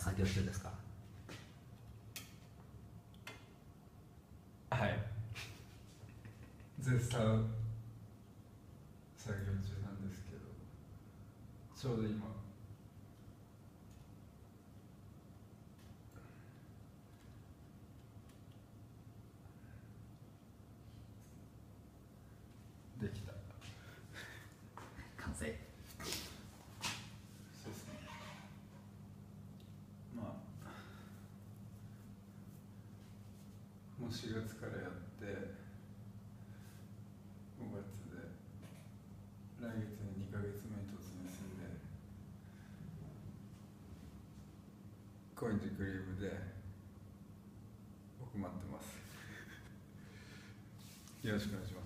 作業中ですか？ はい、絶賛作業中なんですけど、ちょうど今できた。 完成。 そうですね。まあもう4月からやって5月で来月に2ヶ月目に突入するんで、高円寺クリームで僕待ってます。よろしくお願いします。